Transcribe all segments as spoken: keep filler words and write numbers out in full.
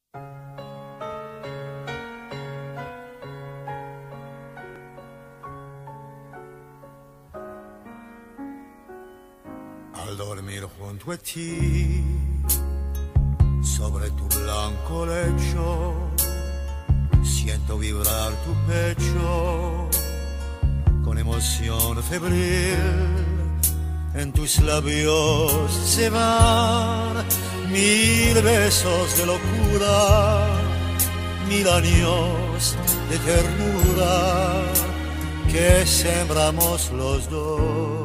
Al dormir junto a ti, sobre tu blanco lecho, siento vibrar tu pecho con emoción febril. En tus labios se van mil besos de locura, mil años de ternura que sembramos los dos.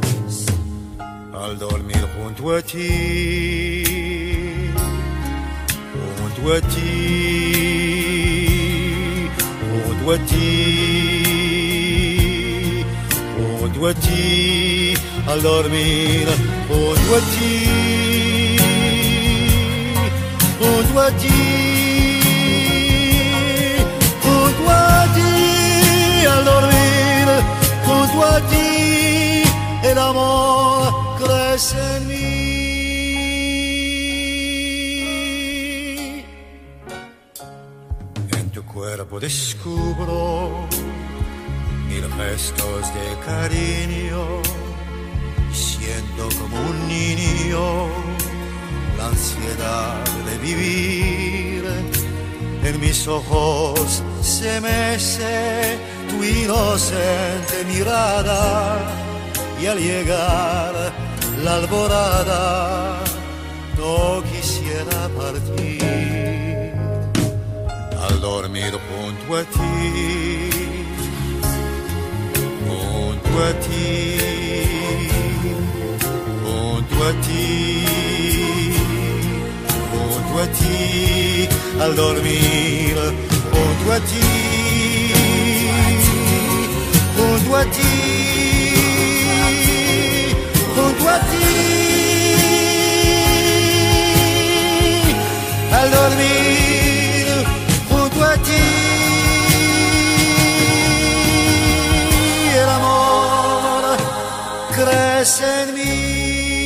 Al dormir junto a ti, junto a ti, junto a ti, junto a ti, al dormir junto a ti, junto a ti, junto a ti, al dormir junto a ti, el amor crece en mí. En tu cuerpo descubro mil gestos de cariño, siento como un niño la ansiedad de vivir. En mis ojos se mece tu inocente mirada, y al llegar la alborada no quisiera partir. Al dormir junto a ti, junto a ti, junto a ti, junto a ti, al dormir junto a ti, junto a ti, junto a ti, al dormir junto a ti, el amor crece en mí.